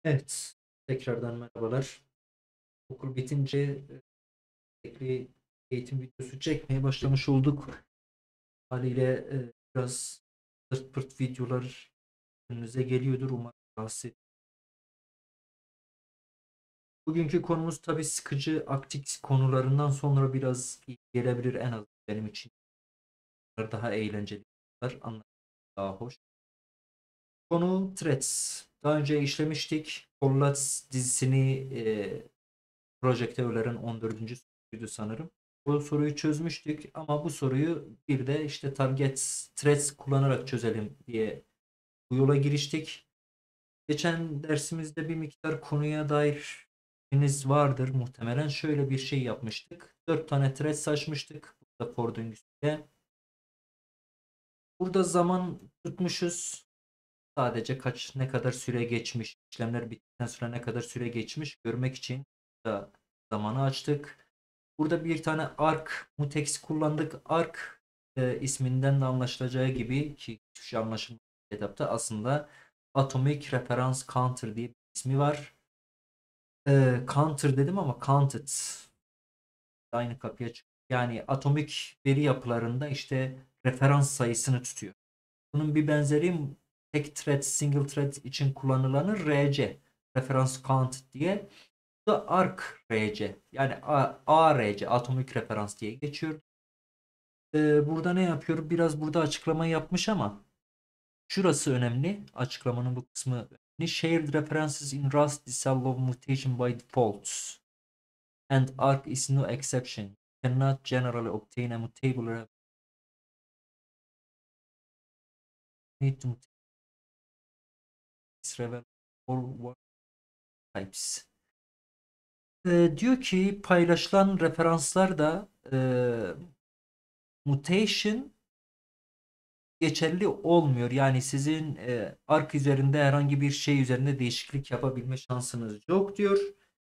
Evet, tekrardan merhabalar. Okul bitince tekli eğitim videosu çekmeye başlamış olduk. Haliyle biraz zırt pırt videolar önünüze geliyordur. Umarım rahatsız etmez. Bugünkü konumuz tabii sıkıcı aktik konularından sonra biraz iyi gelebilir en az benim için. Daha eğlenceli, anlatmak daha hoş. Konu Threads. Daha önce işlemiştik. Pollat dizisini projektörlerin 14. soruydu sanırım. Bu soruyu çözmüştük ama bu soruyu bir de işte target threads kullanarak çözelim diye bu yola giriştik. Geçen dersimizde bir miktar konuya dair bilginiz vardır muhtemelen. Şöyle bir şey yapmıştık. 4 tane threads açmıştık. Burada for döngüsüyle. Burada zaman tutmuşuz. Sadece ne kadar süre geçmiş, işlemler bittikten sonra ne kadar süre geçmiş görmek için da zamanı açtık. Burada bir tane arc mutex kullandık. Arc isminden de anlaşılacağı gibi ki hiçbir şey anlaşılmadı etapta aslında Atomic Reference Counter diye bir ismi var. Counter dedim ama counted aynı kapıya çıkıyor. Yani atomik veri yapılarında işte referans sayısını tutuyor. Bunun bir benzeri tek thread, single thread için kullanılanı RC, reference count diye. Bu da arc RC yani ARC, atomik referans diye geçiyor. Burada ne yapıyor? Biraz burada açıklama yapmış ama şurası önemli. Açıklamanın bu kısmı önemli. Shared references in Rust disallow mutation by default. And arc is no exception. You cannot generally obtain a mutable need to revel or types. Diyor ki paylaşılan referanslar da mutation geçerli olmuyor. Yani sizin ark üzerinde herhangi bir şey üzerinde değişiklik yapabilme şansınız yok diyor.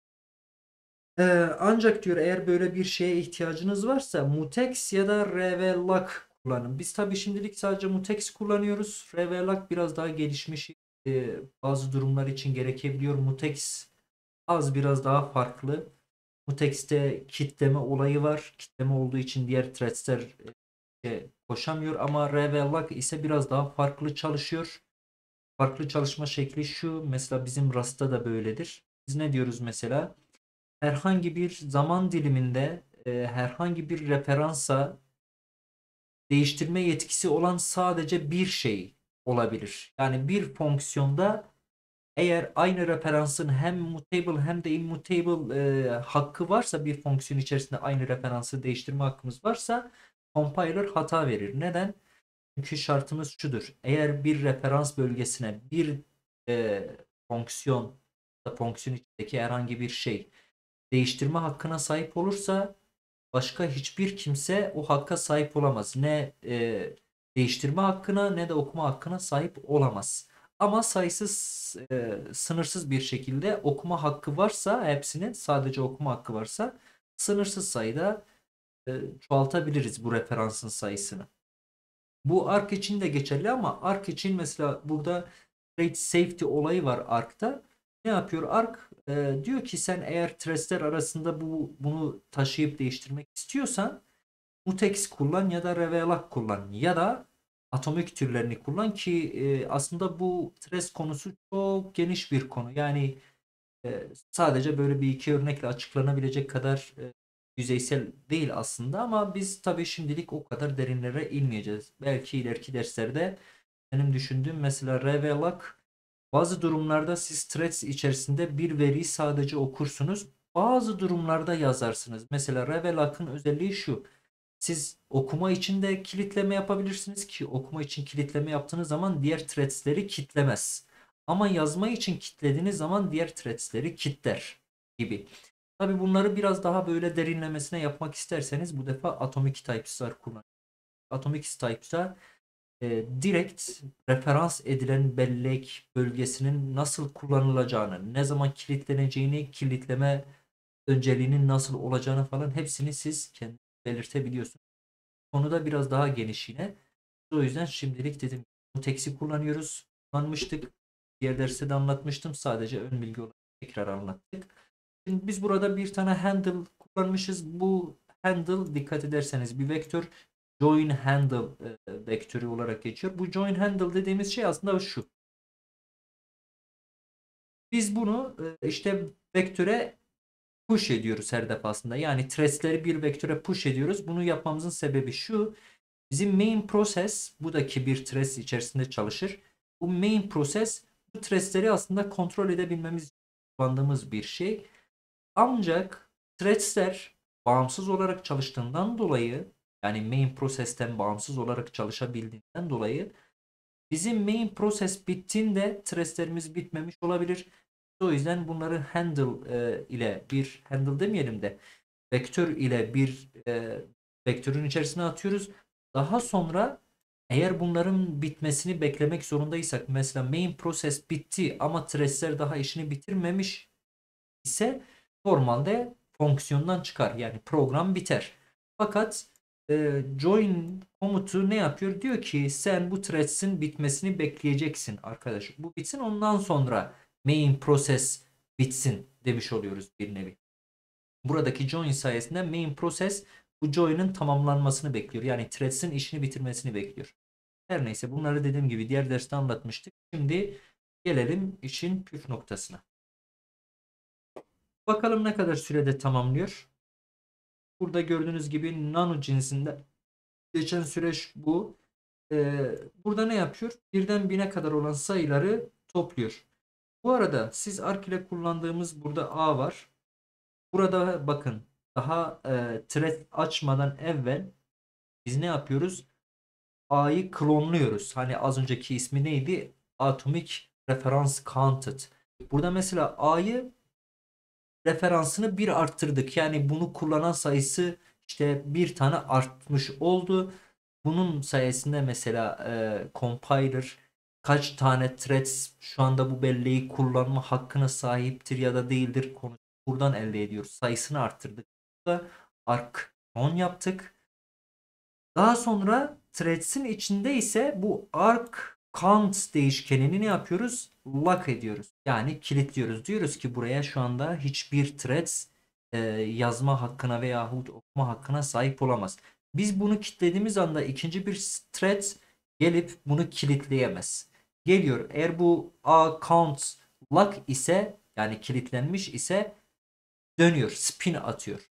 Ancak diyor eğer böyle bir şeye ihtiyacınız varsa mutex ya da revellac kullanın. Biz tabii şimdilik sadece mutex kullanıyoruz. Revellac biraz daha gelişmiş bazı durumlar için gerekebiliyor. Mutex az biraz daha farklı. Mutex'te kitleme olayı var. Kitleme olduğu için diğer threads'ler koşamıyor ama revellac ise biraz daha farklı çalışıyor. Farklı çalışma şekli şu. Mesela bizim Rust'ta da böyledir. Biz ne diyoruz mesela? Herhangi bir zaman diliminde herhangi bir referansa değiştirme yetkisi olan sadece bir şey olabilir. Yani bir fonksiyonda eğer aynı referansın hem mutable hem de immutable hakkı varsa bir fonksiyon içerisinde aynı referansı değiştirme hakkımız varsa compiler hata verir. Neden? Çünkü şartımız şudur. Eğer bir referans bölgesine bir e, fonksiyon fonksiyon içindeki herhangi bir şey değiştirme hakkına sahip olursa başka hiçbir kimse o hakka sahip olamaz. Ne değiştirme hakkına ne de okuma hakkına sahip olamaz. Ama sayısız sınırsız bir şekilde okuma hakkı varsa hepsinin sadece okuma hakkı varsa sınırsız sayıda çoğaltabiliriz bu referansın sayısını. Bu Arc için de geçerli ama Arc için mesela burada rate safety olayı var Arc'ta. Ne yapıyor Arc? Diyor ki sen eğer trace'ler arasında bunu taşıyıp değiştirmek istiyorsan mutex kullan ya da revealat kullan ya da atomik türlerini kullan ki aslında bu trace konusu çok geniş bir konu. Yani sadece böyle bir iki örnekle açıklanabilecek kadar yüzeysel değil aslında ama biz tabii şimdilik o kadar derinlere inmeyeceğiz. Belki ileriki derslerde benim düşündüğüm mesela revealat bazı durumlarda siz threads içerisinde bir veriyi sadece okursunuz. Bazı durumlarda yazarsınız. Mesela revealat'ın özelliği şu. Siz okuma için de kilitleme yapabilirsiniz ki okuma için kilitleme yaptığınız zaman diğer threads'leri kitlemez. Ama yazma için kilitlediğiniz zaman diğer threads'leri kilitler gibi. Tabi bunları biraz daha böyle derinlemesine yapmak isterseniz bu defa Atomic Types'lar kullanın. Atomic Types'a direkt referans edilen bellek bölgesinin nasıl kullanılacağını, ne zaman kilitleneceğini, kilitleme önceliğinin nasıl olacağını falan hepsini siz kendiniz belirtebiliyorsunuz. Konuda biraz daha geniş yine. O yüzden şimdilik dedim bu teksi kullanıyoruz. Kullanmıştık. Diğer derste de anlatmıştım. Sadece ön bilgi olarak tekrar anlattık. Şimdi biz burada bir tane handle kullanmışız. Bu handle dikkat ederseniz bir vektör, join handle vektörü olarak geçiyor. Bu join handle dediğimiz şey aslında şu. Biz bunu işte vektöre push ediyoruz her defasında. Yani threads'leri bir vektöre push ediyoruz. Bunu yapmamızın sebebi şu. Bizim main process, bu da ki bir threads içerisinde çalışır. Bu main process bu threads'leri aslında kontrol edebilmemiz için kullandığımız bir şey. Ancak threads'ler bağımsız olarak çalıştığından dolayı, yani main process'ten bağımsız olarak çalışabildiğinden dolayı bizim main process bittiğinde threads'lerimiz bitmemiş olabilir. O yüzden bunları handle ile bir handle demeyelim de vektör ile bir vektörün içerisine atıyoruz. Daha sonra eğer bunların bitmesini beklemek zorundaysak, mesela main process bitti ama threads'ler daha işini bitirmemiş ise normalde fonksiyondan çıkar. Yani program biter. Fakat join komutu ne yapıyor? Diyor ki sen bu threads'in bitmesini bekleyeceksin arkadaş. Bu bitsin, ondan sonra main process bitsin demiş oluyoruz bir nevi. Buradaki join sayesinde main process bu join'ın tamamlanmasını bekliyor. Yani threads'in işini bitirmesini bekliyor. Her neyse, bunları dediğim gibi diğer derste anlatmıştık. Şimdi gelelim işin püf noktasına. Bakalım ne kadar sürede tamamlıyor. Burada gördüğünüz gibi nano cinsinde geçen süreç bu. Burada ne yapıyor? Birden 1000'e kadar olan sayıları topluyor. Bu arada siz arc ile kullandığımız burada A var. Burada bakın, daha thread açmadan evvel biz ne yapıyoruz? A'yı klonluyoruz. Hani az önceki ismi neydi? Atomic Reference Counted. Burada mesela A'yı referansını bir arttırdık. Yani bunu kullanan sayısı işte bir tane artmış oldu. Bunun sayesinde mesela compiler kaç tane threads şu anda bu belleği kullanma hakkına sahiptir ya da değildir konusu buradan elde ediyoruz. Sayısını arttırdık. Burada arc-on yaptık. Daha sonra threads'in içinde ise bu arc count değişkenini ne yapıyoruz? Lock ediyoruz. Yani kilitliyoruz. Diyoruz ki buraya şu anda hiçbir threads yazma hakkına veyahut okuma hakkına sahip olamaz. Biz bunu kilitlediğimiz anda ikinci bir thread gelip bunu kilitleyemez. Geliyor. Eğer bu a count lock ise, yani kilitlenmiş ise, dönüyor. Spin atıyor.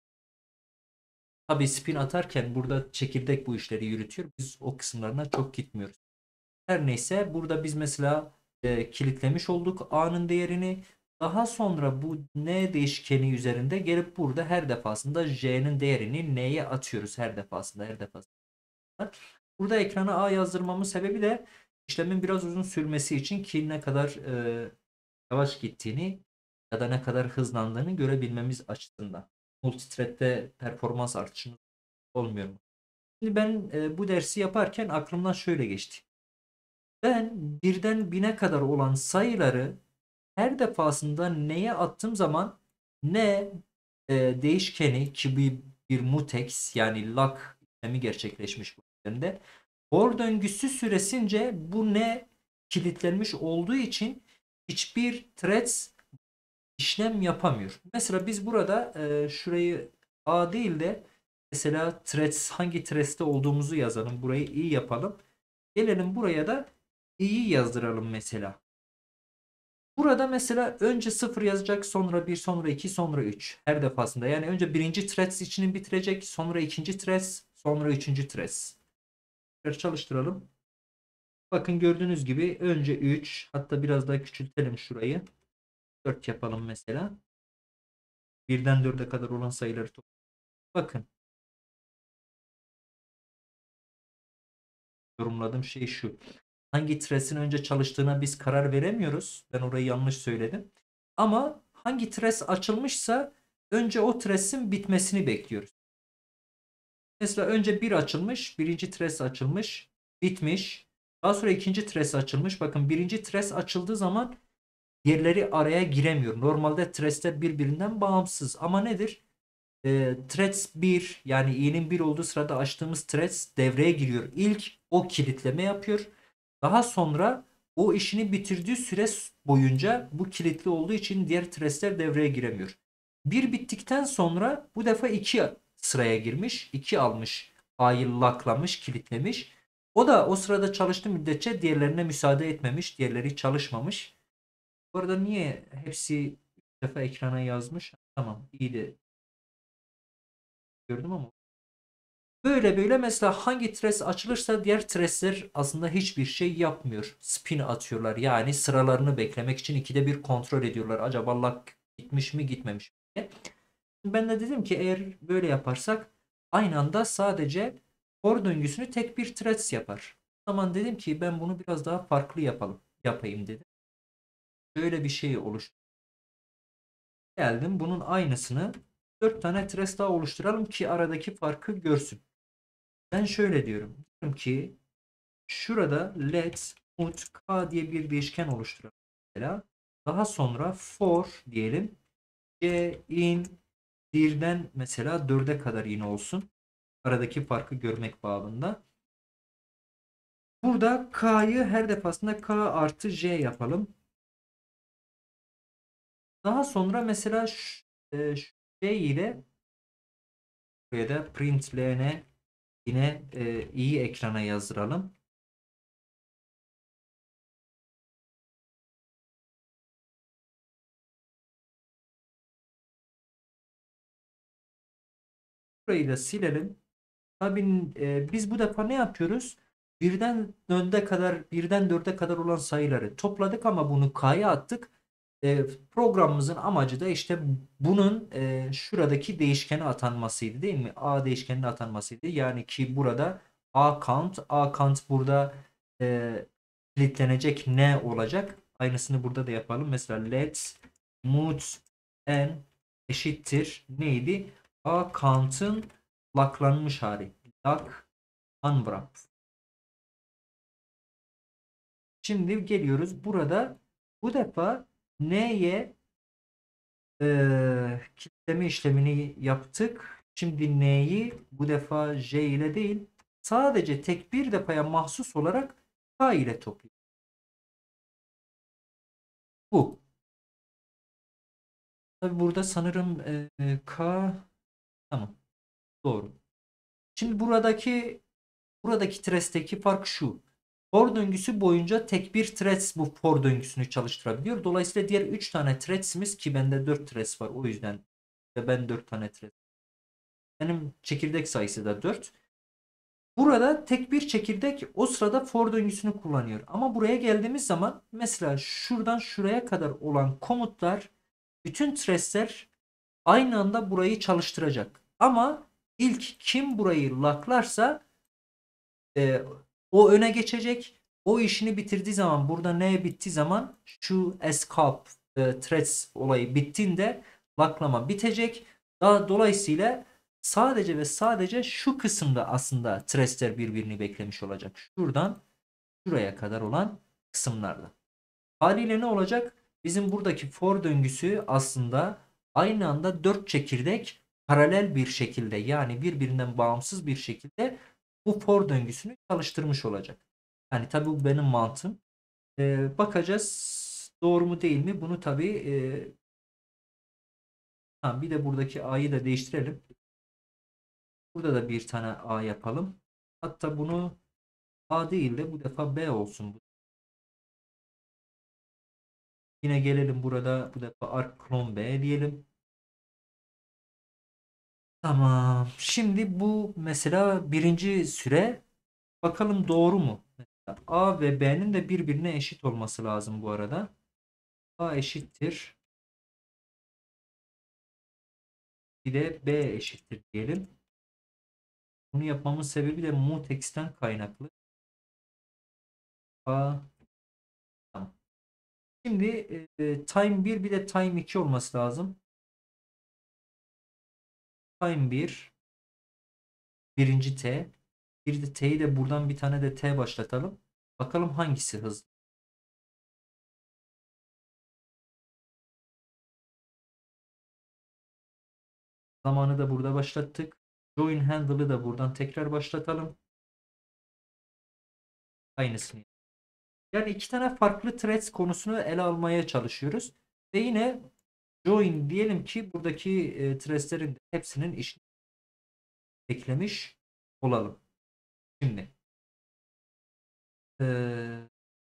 Tabii spin atarken burada çekirdek bu işleri yürütüyor. Biz o kısımlarına çok gitmiyoruz. Her neyse, burada biz mesela kilitlemiş olduk A'nın değerini. Daha sonra bu N değişkeni üzerinde gelip burada her defasında J'nin değerini N'ye atıyoruz. Her defasında. Burada ekrana A yazdırmamın sebebi de işlemin biraz uzun sürmesi için, ki ne kadar yavaş gittiğini ya da ne kadar hızlandığını görebilmemiz açısından. Multithread'de performans artışımız olmuyor mu? Şimdi ben bu dersi yaparken aklımdan şöyle geçti. Ben birden 1000'e kadar olan sayıları her defasında neye attığım zaman ne değişkeni, ki bir mutex yani lock işlemi gerçekleşmiş bu üzerinde. For döngüsü süresince bu ne kilitlenmiş olduğu için hiçbir threads işlem yapamıyor. Mesela biz burada şurayı A değil de mesela threads, hangi threads'te olduğumuzu yazalım. Burayı i yapalım. Gelelim buraya da i'yi yazdıralım mesela. Burada mesela önce 0 yazacak, sonra 1, sonra 2, sonra 3 her defasında. Yani önce birinci threads içini bitirecek, sonra ikinci threads, sonra üçüncü threads. Çalıştıralım. Bakın gördüğünüz gibi önce 3, hatta biraz daha küçültelim şurayı. 4 yapalım mesela. Birden 4'e kadar olan sayıları toplayalım. Bakın. Yorumladığım şey şu. Hangi threads'in önce çalıştığına biz karar veremiyoruz. Ben orayı yanlış söyledim. Ama hangi threads açılmışsa önce o threads'in bitmesini bekliyoruz. Mesela önce bir açılmış. Birinci threads açılmış. Bitmiş. Daha sonra ikinci threads açılmış. Bakın birinci threads açıldığı zaman diğerleri araya giremiyor. Normalde threads'ler birbirinden bağımsız. Ama nedir? Threads 1, yani i'nin 1 olduğu sırada açtığımız threads devreye giriyor. İlk o kilitleme yapıyor. Daha sonra o işini bitirdiği süre boyunca bu kilitli olduğu için diğer tresler devreye giremiyor. Bir bittikten sonra bu defa 2 sıraya girmiş. 2 almış. A'yı locklamış, kilitlemiş. O da o sırada çalıştığı müddetçe diğerlerine müsaade etmemiş. Diğerleri çalışmamış. Bu arada niye hepsi bir defa ekrana yazmış? Tamam, iyi de gördüm ama. Böyle böyle mesela hangi tres açılırsa diğer tresler aslında hiçbir şey yapmıyor. Spin atıyorlar. Yani sıralarını beklemek için ikide bir kontrol ediyorlar. Acaba lock gitmiş mi gitmemiş mi diye. Ben de dedim ki eğer böyle yaparsak aynı anda sadece for döngüsünü tek bir threads yapar. O zaman dedim ki ben bunu biraz daha farklı yapayım dedim. Böyle bir şey oluştu. Geldim bunun aynısını 4 tane threads daha oluşturalım ki aradaki farkı görsün. Ben şöyle diyorum. Diyorum ki şurada let mut k diye bir değişken oluşturalım. Mesela daha sonra for diyelim c in birden mesela 4'e kadar yine olsun. Aradaki farkı görmek babında. Burada k'yı her defasında k artı j yapalım. Daha sonra mesela şu j ile buraya da println yine i'yi ekrana yazdıralım. Burayı da silelim. Tabii biz bu defa ne yapıyoruz? Birden dörde kadar olan sayıları topladık ama bunu k'ya attık. Programımızın amacı da işte bunun şuradaki değişkene atanmasıydı değil mi? A değişkenine atanmasıydı. Yani ki burada A count burada kilitlenecek ne olacak? Aynısını burada da yapalım. Mesela let's move n eşittir neydi? A count'ın locklanmış hali. Lock unwrap. Şimdi geliyoruz. Burada bu defa n'ye kilitleme işlemini yaptık. Şimdi n'yi bu defa j ile değil sadece tek bir defaya mahsus olarak k ile topluyoruz. Bu. Tabi burada sanırım k tamam doğru. Şimdi buradaki tresteki fark şu. For döngüsü boyunca tek bir threads bu for döngüsünü çalıştırabiliyor. Dolayısıyla diğer 3 tane threads'imiz ki bende 4 threads var. O yüzden ben 4 tane thread. Benim çekirdek sayısı da 4. Burada tek bir çekirdek o sırada for döngüsünü kullanıyor. Ama buraya geldiğimiz zaman mesela şuradan şuraya kadar olan komutlar bütün threads'ler aynı anda burayı çalıştıracak. Ama ilk kim burayı locklarsa e, o öne geçecek. O işini bitirdiği zaman burada ne bittiği zaman şu escape threads olayı bittiğinde locklama bitecek. Dolayısıyla sadece ve sadece şu kısımda aslında threadsler birbirini beklemiş olacak. Şuradan şuraya kadar olan kısımlarda. Haliyle ne olacak? Bizim buradaki for döngüsü aslında aynı anda 4 çekirdek paralel bir şekilde yani birbirinden bağımsız bir şekilde bu for döngüsünü çalıştırmış olacak. Yani tabii bu benim mantığım. Bakacağız doğru mu değil mi? Bunu tabii bir de buradaki a'yı da değiştirelim. Burada da bir tane a yapalım. Hatta bunu a değil de bu defa b olsun. Yine gelelim burada bu defa arc clone b diyelim. Tamam. Şimdi bu mesela birinci süre bakalım doğru mu? Mesela A ve B'nin de birbirine eşit olması lazım bu arada. A eşittir. Bir de B eşittir diyelim. Bunu yapmamın sebebi de mutex'ten kaynaklı. A tamam. Şimdi time 1 bir de time 2 olması lazım. Time 1 birinci T. Bir de T'yi de buradan bir tane de T başlatalım. Bakalım hangisi hızlı. Zamanı da burada başlattık. Join handle'ı da buradan tekrar başlatalım. Aynısını. Yani iki tane farklı threads konusunu ele almaya çalışıyoruz. Ve yine join diyelim ki buradaki threadslerin hepsinin işini eklemiş olalım. Şimdi e,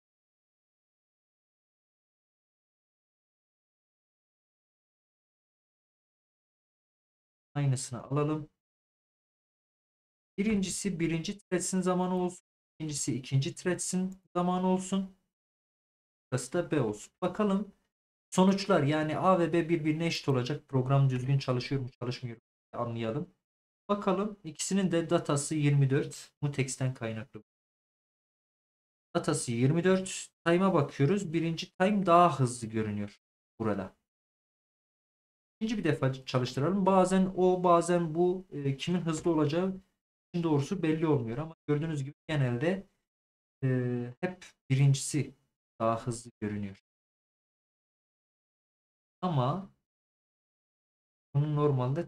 aynısını alalım. Birincisi birinci threads'in zamanı olsun. İkincisi ikinci threads'in zamanı olsun. Burası da B olsun. Bakalım sonuçlar, yani A ve B birbirine eşit olacak. Program düzgün çalışıyor mu çalışmıyor mu anlayalım. Bakalım, ikisinin de datası 24. Mutex'ten kaynaklı. Datası 24. Time'a bakıyoruz. Birinci time daha hızlı görünüyor burada. İkinci bir defa çalıştıralım. Bazen o bazen bu kimin hızlı olacağı için doğrusu belli olmuyor ama gördüğünüz gibi genelde hep birincisi daha hızlı görünüyor. Ama bunun normalde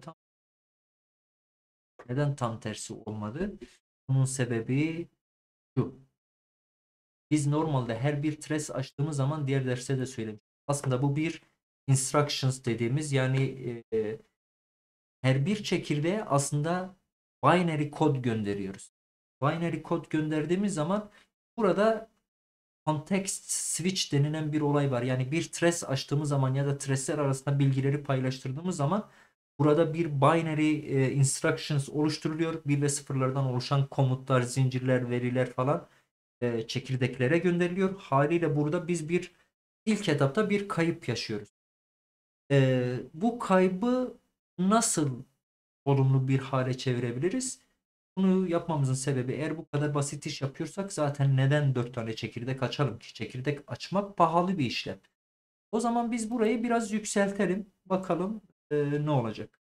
neden tam tersi olmadı? Bunun sebebi şu. Biz normalde her bir trace açtığımız zaman, diğer derste de söylemiştim. Aslında bu bir instructions dediğimiz, yani her bir çekirdeğe aslında binary kod gönderiyoruz. Binary kod gönderdiğimiz zaman burada context switch denilen bir olay var. Yani bir trace açtığımız zaman ya da trace'ler arasında bilgileri paylaştırdığımız zaman burada bir binary instructions oluşturuluyor. Bir ve sıfırlardan oluşan komutlar, zincirler, veriler falan çekirdeklere gönderiliyor. Haliyle burada biz ilk etapta bir kayıp yaşıyoruz. Bu kaybı nasıl olumlu bir hale çevirebiliriz? Bunu yapmamızın sebebi, eğer bu kadar basit iş yapıyorsak zaten neden 4 tane çekirdek açalım ki? Çekirdek açmak pahalı bir işlem. O zaman biz burayı biraz yükseltelim. Bakalım ne olacak.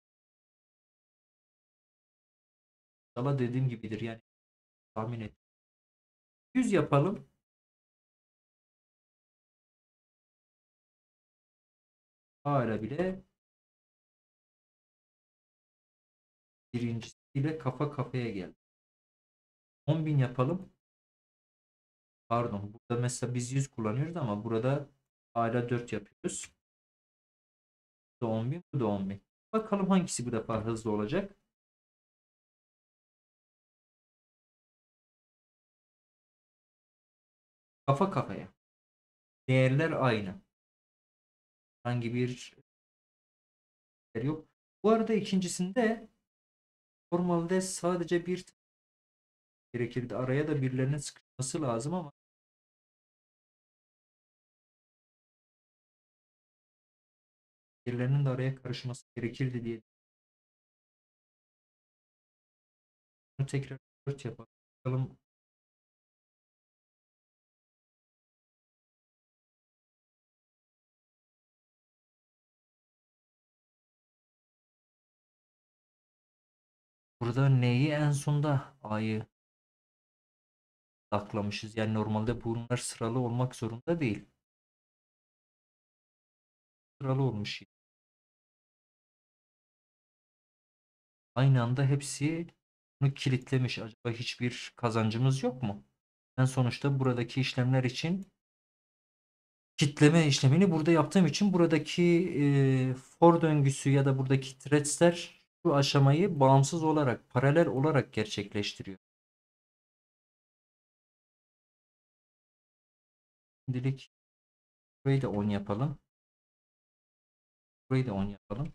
Ama dediğim gibidir yani, tahmin et. 100 yapalım. Hala bile birincisiyle kafa kafaya geldi. 10.000 yapalım. Pardon. Burada mesela biz 100 kullanıyoruz ama burada hala 4 yapıyoruz. Bu da 10.000, bu da 10.000. Bakalım hangisi bu defa hızlı olacak. Kafa kafaya. Değerler aynı. Hangi bir değer yok. Bu arada ikincisinde normalde sadece bir gerekirdi. Araya da birilerinin sıkışması lazım ama birilerinin de araya karışması gerekirdi diye. Bunu tekrar 4 yapalım. Bakalım. Burada neyi en sonda A'yı saklamışız. Yani normalde bunlar sıralı olmak zorunda değil. Sıralı olmuş. Aynı anda hepsi bunu kilitlemiş. Acaba hiçbir kazancımız yok mu? Ben sonuçta buradaki işlemler için kitleme işlemini burada yaptığım için buradaki for döngüsü ya da buradaki threadsler şu aşamayı bağımsız olarak, paralel olarak gerçekleştiriyor. Şimdilik burayı da 10 yapalım. Burayı da 10 yapalım.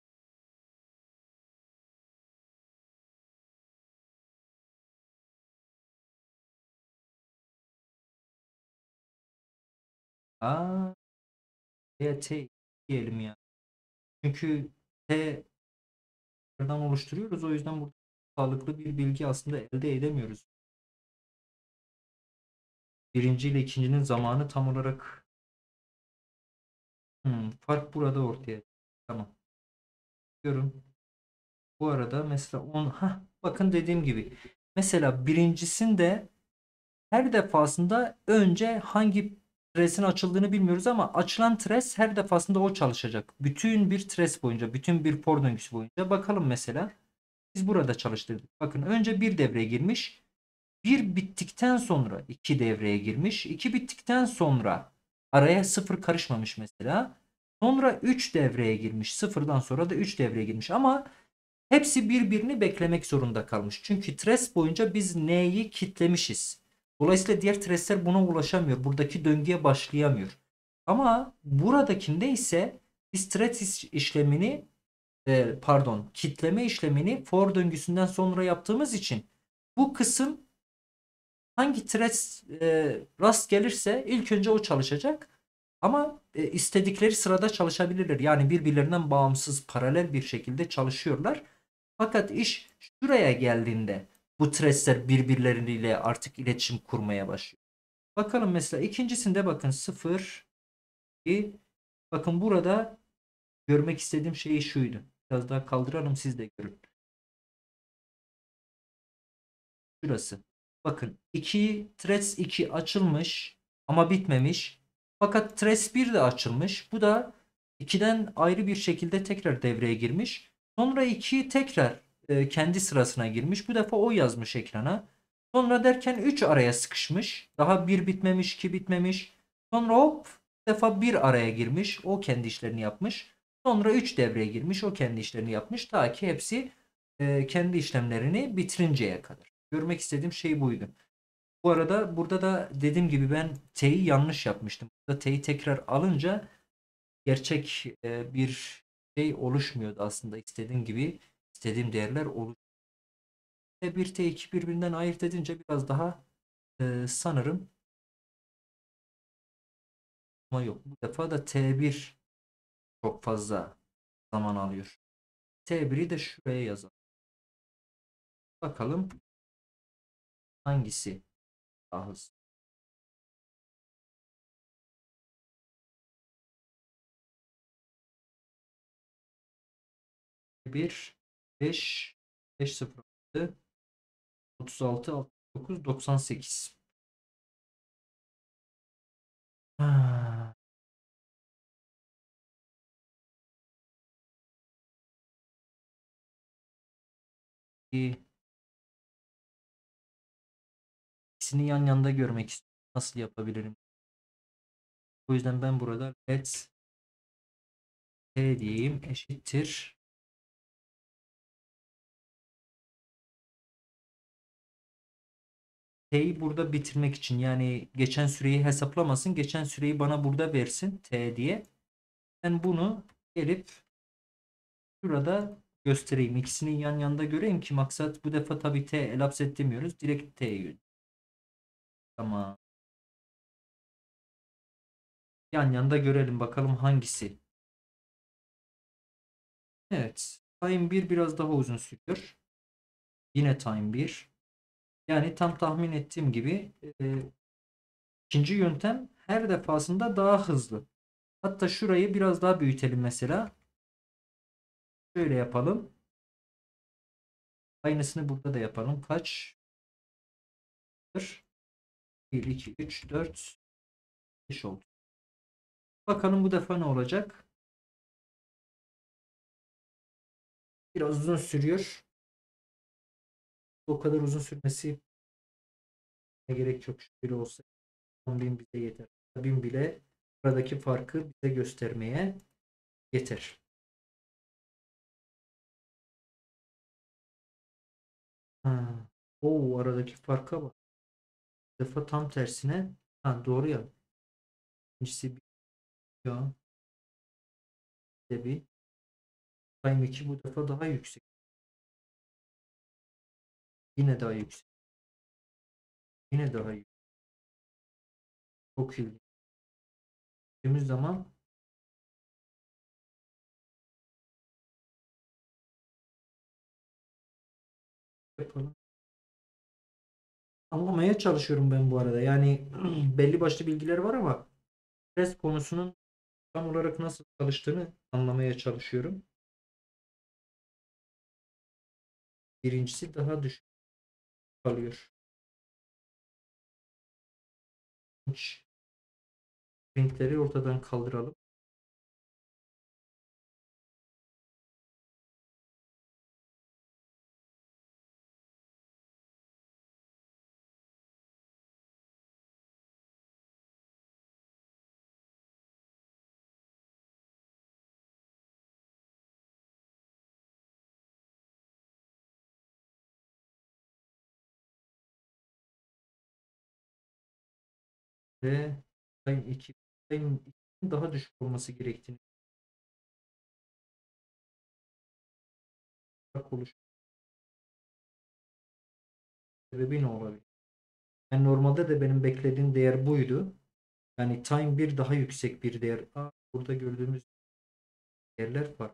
A, T diyelim ya. Çünkü T'den oluşturuyoruz. O yüzden burada sağlıklı bir bilgi aslında elde edemiyoruz. Birinci ile ikincinin zamanı tam olarak fark burada ortaya. Tamam. Diyorum. Bu arada mesela bakın dediğim gibi. Mesela birincisinde her defasında önce hangi tresin açıldığını bilmiyoruz ama açılan tres her defasında o çalışacak. Bütün bir tres boyunca, bütün bir for döngüsü boyunca. Bakalım mesela. Biz burada çalıştırdık. Bakın önce bir devreye girmiş. 1 bittikten sonra 2 devreye girmiş. 2 bittikten sonra araya 0 karışmamış mesela. Sonra 3 devreye girmiş. Sıfırdan sonra da 3 devreye girmiş. Ama hepsi birbirini beklemek zorunda kalmış. Çünkü trace boyunca biz N'yi kitlemişiz. Dolayısıyla diğer trace'ler buna ulaşamıyor. Buradaki döngüye başlayamıyor. Ama buradakinde ise biz trace işlemini kitleme işlemini for döngüsünden sonra yaptığımız için bu kısım hangi thread rast gelirse ilk önce o çalışacak. Ama istedikleri sırada çalışabilirler. Yani birbirlerinden bağımsız paralel bir şekilde çalışıyorlar. Fakat iş şuraya geldiğinde bu threadler birbirleriyle artık iletişim kurmaya başlıyor. Bakalım mesela ikincisinde bakın 0 bakın burada görmek istediğim şey şuydu. Biraz daha kaldıralım siz de görün. Şurası. Bakın 2 Threads 2 açılmış ama bitmemiş. Fakat Threads 1 de açılmış. Bu da 2'den ayrı bir şekilde tekrar devreye girmiş. Sonra 2 tekrar kendi sırasına girmiş. Bu defa o yazmış ekrana. Sonra derken 3 araya sıkışmış. Daha 1 bitmemiş, 2 bitmemiş. Sonra hop bir defa 1 araya girmiş. O kendi işlerini yapmış. Sonra 3 devreye girmiş. O kendi işlerini yapmış. Ta ki hepsi kendi işlemlerini bitirinceye kadar. Görmek istediğim şey buydu. Bu arada burada da dediğim gibi ben T'yi yanlış yapmıştım. Burada T'yi tekrar alınca gerçek bir şey oluşmuyordu aslında. İstediğim gibi istediğim değerler oluyor. Bir T2 birbirinden ayırt edince biraz daha sanırım ama yok. Bu defa da T1 çok fazla zaman alıyor. T1'i de şuraya yazalım. Bakalım hangisi daha hızlı. 1 5 5 0 36 69 98. Ha, bir ikisini yan yanda görmek istiyorum. Nasıl yapabilirim? O yüzden ben burada let t diyeyim eşittir. T'yi burada bitirmek için yani geçen süreyi hesaplamasın. Geçen süreyi bana burada versin t diye. Ben bunu gelip şurada göstereyim. İkisini yan yanda göreyim ki maksat bu defa tabii t elapset demiyoruz. Direkt t'ye. Tamam. Yan yanda görelim bakalım hangisi. Evet. Time 1 biraz daha uzun sürüyor. Yine time 1. Yani tam tahmin ettiğim gibi ikinci yöntem her defasında daha hızlı. Hatta şurayı biraz daha büyütelim mesela. Şöyle yapalım. Aynısını burada da yapalım. Kaç? 1, 2, 3, 4, 5 oldu. Bakalım bu defa ne olacak? Biraz uzun sürüyor. O kadar uzun sürmesi gerek yok. Şöyle olsa 10.000 bize yeter. 1000 bile aradaki farkı bize göstermeye yeter. Ha. O aradaki farka bak. Bu defa tam tersine. Ha, doğru ya. İkincisi bir ya. Bir Time 2 bu defa daha yüksek. Yine daha yüksek. Yine daha yüksek. Çok ilginç. Dediğimiz zaman yapalım. Anlamaya çalışıyorum ben bu arada. Yani belli başlı bilgiler var ama stres konusunun tam olarak nasıl çalıştığını anlamaya çalışıyorum. Birincisi daha düşük kalıyor. Hiç linkleri ortadan kaldıralım. ve time 2 time 2'nin daha düşük olması gerektiğini oluş sebebi ne olabilir? Yani normalde de benim beklediğim değer buydu. Yani time bir daha yüksek bir değer. Burada gördüğümüz değerler var.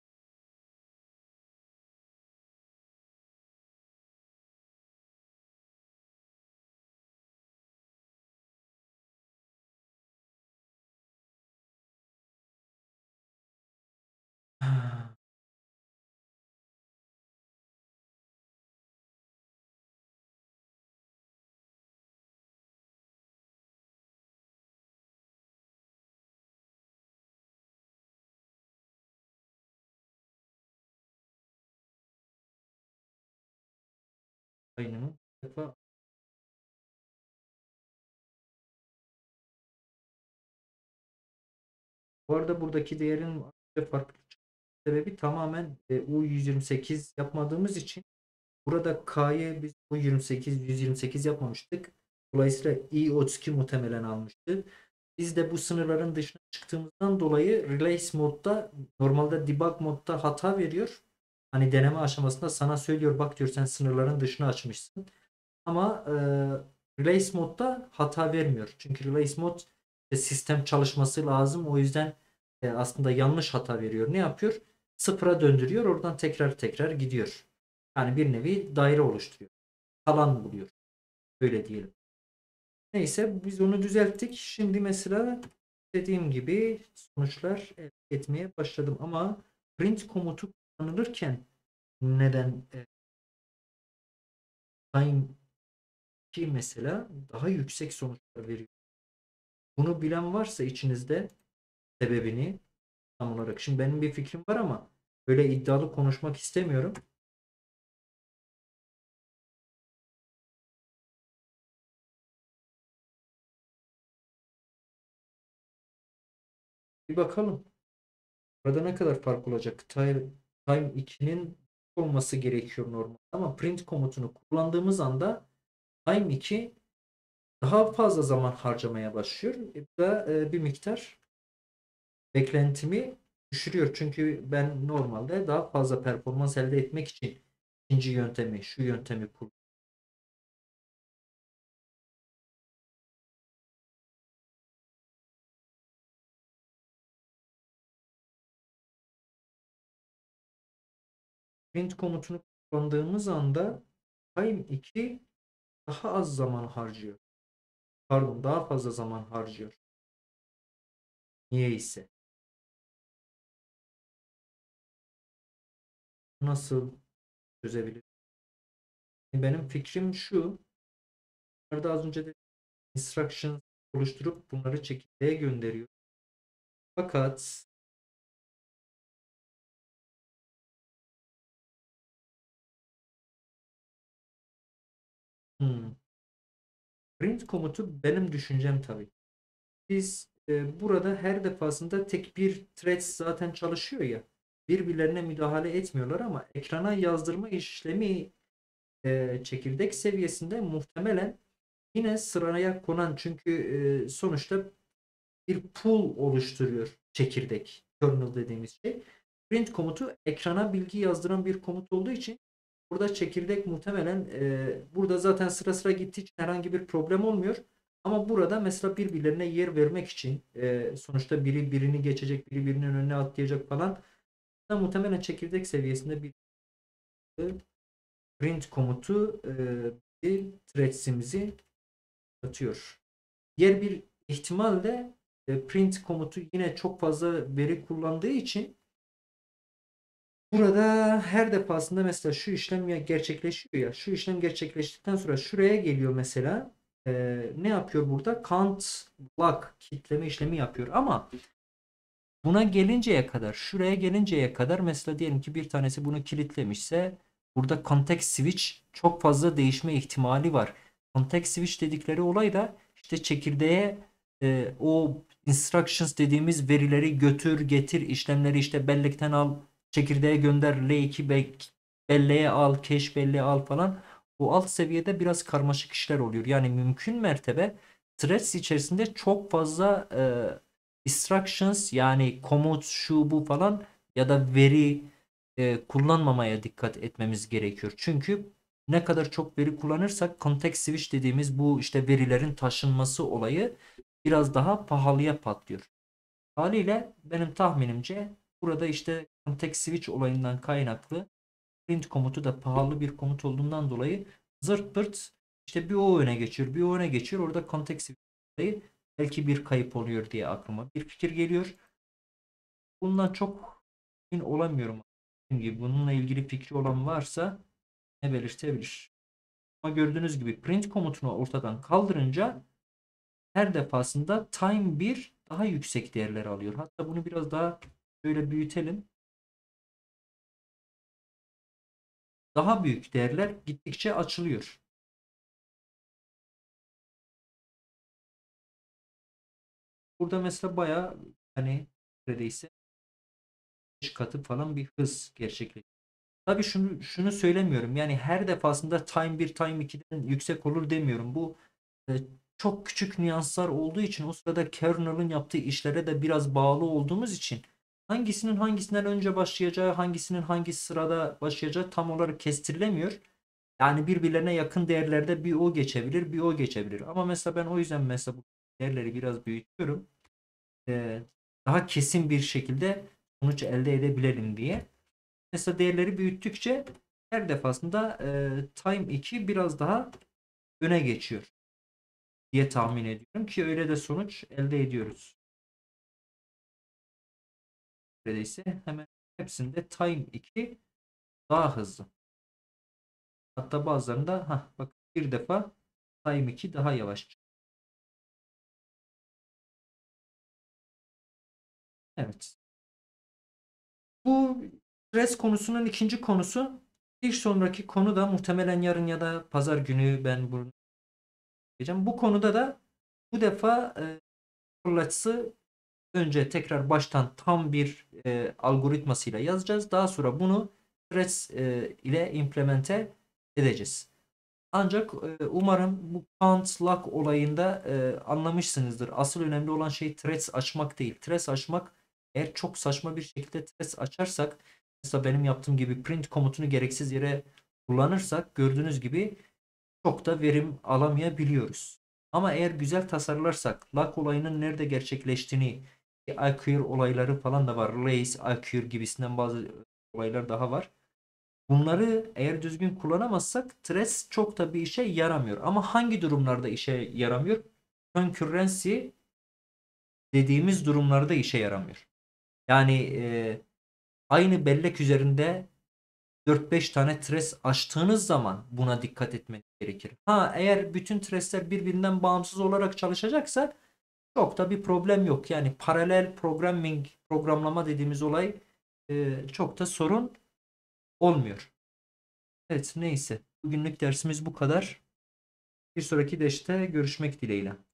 Aynı. Defa bu arada buradaki değerin farklı sebebi tamamen U128 yapmadığımız için burada K'yı biz U28 128 yapmamıştık. Dolayısıyla i32 muhtemelen almıştı. Biz de bu sınırların dışına çıktığımızdan dolayı Release modda normalde debug modda hata veriyor. Hani deneme aşamasında sana söylüyor bak diyor sen sınırların dışına açmışsın. Ama Release modda hata vermiyor. Çünkü Release mod sistem çalışması lazım. O yüzden aslında yanlış hata veriyor. Ne yapıyor? Sıfıra döndürüyor. Oradan tekrar tekrar gidiyor. Yani bir nevi daire oluşturuyor. Alan buluyor. Öyle diyelim. Neyse biz onu düzelttik. Şimdi mesela dediğim gibi sonuçlar elde etmeye başladım. Ama print komutu kullanılırken neden time 2 mesela daha yüksek sonuçlar veriyor? Bunu bilen varsa içinizde sebebini tam olarak. Şimdi benim bir fikrim var ama böyle iddialı konuşmak istemiyorum. Bir bakalım. Burada ne kadar fark olacak? Time 2'nin olması gerekiyor normal. Ama print komutunu kullandığımız anda Time 2 daha fazla zaman harcamaya başlıyor. Bu da bir miktar beklentimi düşürüyor. Çünkü ben normalde daha fazla performans elde etmek için ikinci yöntemi, şu yöntemi kullanıyorum. Print komutunu kullandığımız anda Time 2 daha az zaman harcıyor. Pardon, daha fazla zaman harcıyor. Niye ise? Nasıl çözebilir? Benim fikrim şu. Bunları az önce de instruction oluşturup bunları çekirdeğe gönderiyor. Fakat hmm, print komutu benim düşüncem tabii. Biz burada her defasında tek bir thread zaten çalışıyor ya. Birbirlerine müdahale etmiyorlar ama ekrana yazdırma işlemi çekirdek seviyesinde muhtemelen yine sıraya konan çünkü sonuçta bir pool oluşturuyor çekirdek. Kernel dediğimiz şey. Print komutu ekrana bilgi yazdıran bir komut olduğu için burada çekirdek muhtemelen burada zaten sıra sıra gittiği için herhangi bir problem olmuyor. Ama burada mesela birbirlerine yer vermek için sonuçta biri birini geçecek, biri birinin önüne atlayacak falan da muhtemelen çekirdek seviyesinde bir print komutu bir threads'imizi atıyor. Diğer bir ihtimal de print komutu yine çok fazla veri kullandığı için burada her defasında mesela şu işlem gerçekleşiyor ya şu işlem gerçekleştikten sonra şuraya geliyor mesela ne yapıyor burada? Count block kitleme işlemi yapıyor ama buna gelinceye kadar şuraya gelinceye kadar mesela diyelim ki bir tanesi bunu kilitlemişse burada context switch çok fazla değişme ihtimali var. Context switch dedikleri olay da işte çekirdeğe o instructions dediğimiz verileri götür getir işlemleri işte bellekten al çekirdeğe gönder L2 belleğe al cache belleğe al falan. Bu alt seviyede biraz karmaşık işler oluyor. Yani mümkün mertebe threads içerisinde çok fazla instructions yani komut şu bu falan ya da veri kullanmamaya dikkat etmemiz gerekiyor. Çünkü ne kadar çok veri kullanırsak context switch dediğimiz bu işte verilerin taşınması olayı biraz daha pahalıya patlıyor. Haliyle benim tahminimce burada işte context switch olayından kaynaklı print komutu da pahalı bir komut olduğundan dolayı zırt pırt işte bir o öne geçiyor, bir o öne geçiyor. Orada context switch olayı belki bir kayıp oluyor diye aklıma bir fikir geliyor. Bundan çok emin olamıyorum. Dediğim gibi bununla ilgili fikri olan varsa ne belirtebilir. Ama gördüğünüz gibi print komutunu ortadan kaldırınca her defasında time bir daha yüksek değerler alıyor. Hatta bunu biraz daha şöyle büyütelim. Daha büyük değerler gittikçe açılıyor. Burada mesela bayağı hani neredeyse 5 katı falan bir hız gerçekleşiyor. Tabii şunu söylemiyorum. Yani her defasında time bir time 2'den yüksek olur demiyorum. Bu e, çok küçük nüanslar olduğu için o sırada kernel'ın yaptığı işlere de biraz bağlı olduğumuz için hangisinin hangisinden önce başlayacağı, hangisinin hangi sırada başlayacağı tam olarak kestirilemiyor. Yani birbirlerine yakın değerlerde bir o geçebilir, bir o geçebilir. Ama mesela ben o yüzden mesela bu değerleri biraz büyütüyorum. E, Daha kesin bir şekilde sonuç elde edebilelim diye. Mesela değerleri büyüttükçe her defasında time 2 biraz daha öne geçiyor diye tahmin ediyorum ki öyle de sonuç elde ediyoruz. Neredeyse hemen hepsinde time 2 daha hızlı. Hatta bazılarında bak bir defa time 2 daha yavaş. Evet. Bu stres konusunun ikinci konusu. Bir sonraki konu da muhtemelen yarın ya da pazar günü ben bunu yapacağım. Bu konuda da bu defa Forlat'sı önce tekrar baştan tam bir algoritmasıyla yazacağız. Daha sonra bunu Threads ile implemente edeceğiz. Ancak umarım bu count lock olayında anlamışsınızdır. Asıl önemli olan şey Threads açmak değil. Threads açmak eğer çok saçma bir şekilde Threads açarsak mesela benim yaptığım gibi print komutunu gereksiz yere kullanırsak gördüğünüz gibi çok da verim alamayabiliyoruz. Ama eğer güzel tasarlarsak lock olayının nerede gerçekleştiğini IQR olayları falan da var. Lace, IQR gibisinden bazı olaylar daha var. Bunları eğer düzgün kullanamazsak Threads çok da bir işe yaramıyor. Ama hangi durumlarda işe yaramıyor? Concurrency dediğimiz durumlarda işe yaramıyor. Yani aynı bellek üzerinde 4-5 tane threads açtığınız zaman buna dikkat etmeniz gerekir. Eğer bütün threadsler birbirinden bağımsız olarak çalışacaksa çok da bir problem yok. Yani paralel programming, programlama dediğimiz olay çok da sorun olmuyor. Evet, neyse. Bugünlük dersimiz bu kadar. Bir sonraki derste görüşmek dileğiyle.